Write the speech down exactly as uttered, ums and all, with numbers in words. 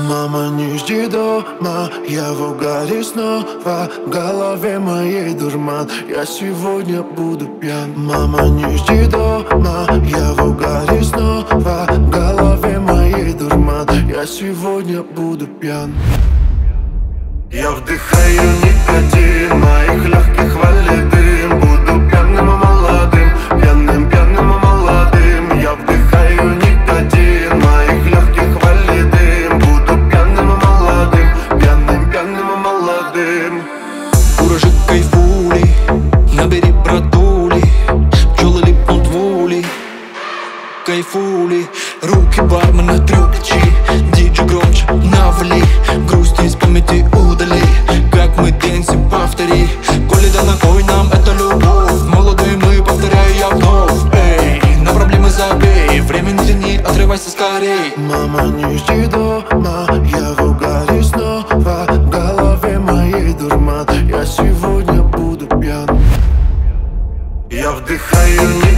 Мама, не жди дома, я в угаре снова. В голове моей дурман, я сегодня буду пьян. Мама, не жди дома, я в угаре снова. В голове моей дурман, я сегодня буду пьян. Я вдыхаю никотин, моих легких валит дым. Буду пьяным и молодым, пьяным, пьяным и молодым. Я вдыхаю никотин, моих легких валит дым. Буду пьяным и молодым, пьяным, пьяным и молодым. Куражи кайфули, набери братули. Пчелы липнут в улей, кайфули. Руки бармена трюкчи, диджей громче навали. Грусти из памяти удали, как мы денсим, повтори. Коли да на кой нам эта любовь? Молодые мы, повторяю я вновь. Эй, на проблемы забей, время не тяни, отрывайся скорей. Мама, не жди дома, я в угаре снова. В голове моей дурман, я сегодня буду пьян. Я вдыхаю не